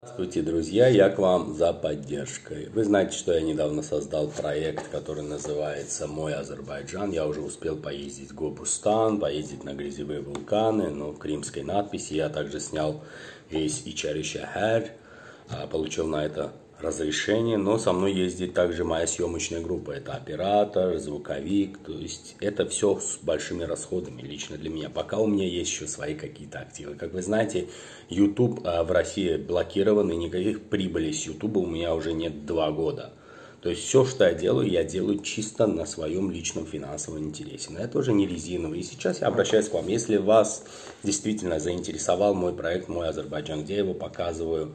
Здравствуйте, друзья, я к вам за поддержкой. Вы знаете, что я недавно создал проект, который называется «Мой Азербайджан». Я уже успел поездить в Гобустан, поездить на грязевые вулканы, но в кримской надписи. Я также снял весь Ичари-Шахар, получил на это разрешение, но со мной ездит также моя съемочная группа. Это оператор, звуковик, то есть это все с большими расходами лично для меня. Пока у меня есть еще свои какие-то активы. Как вы знаете, YouTube в России блокирован, и никаких прибылей с YouTube у меня уже нет 2 года. То есть все, что я делаю чисто на своем личном финансовом интересе. Но это уже не резиновый. И сейчас я обращаюсь к вам. Если вас действительно заинтересовал мой проект «Мой Азербайджан», где я его показываю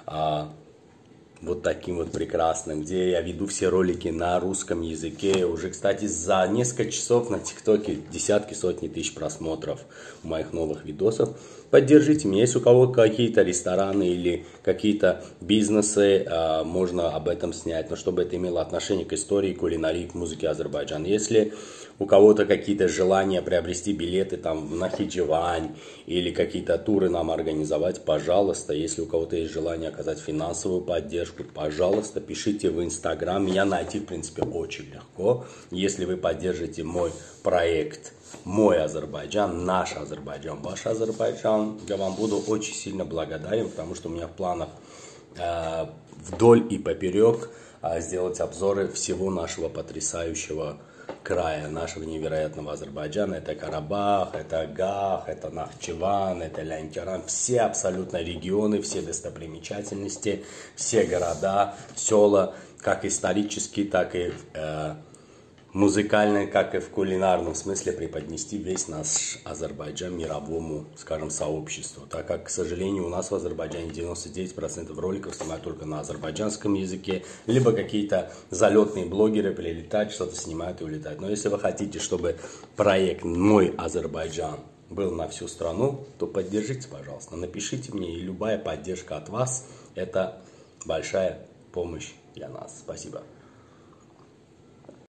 вот таким вот прекрасным, где я веду все ролики на русском языке. Уже, кстати, за несколько часов на ТикТоке десятки, сотни тысяч просмотров моих новых видосов. Поддержите меня. Если у кого какие-то рестораны или какие-то бизнесы, можно об этом снять, но чтобы это имело отношение к истории, кулинарии, к музыке Азербайджана. Если у кого-то какие-то желания приобрести билеты там на Хидживань или какие-то туры нам организовать, пожалуйста. Если у кого-то есть желание оказать финансовую поддержку, пожалуйста, пишите в Инстаграм. Меня найти, в принципе, очень легко. Если вы поддержите мой проект «Мой Азербайджан», наш Азербайджан, ваш Азербайджан, я вам буду очень сильно благодарен, потому что у меня в планах вдоль и поперек сделать обзоры всего нашего потрясающего края, нашего невероятного Азербайджана. Это Карабах, это Агах, это Нахчеван, это Лянкеран. Все абсолютно регионы, все достопримечательности, все города, села, как исторически, так и музыкально, как и в кулинарном смысле преподнести весь наш Азербайджан мировому, скажем, сообществу. Так как, к сожалению, у нас в Азербайджане 99% роликов снимают только на азербайджанском языке, либо какие-то залетные блогеры прилетают, что-то снимают и улетают. Но если вы хотите, чтобы проект «Мой Азербайджан» был на всю страну, то поддержите, пожалуйста, напишите мне, и любая поддержка от вас – это большая помощь для нас. Спасибо.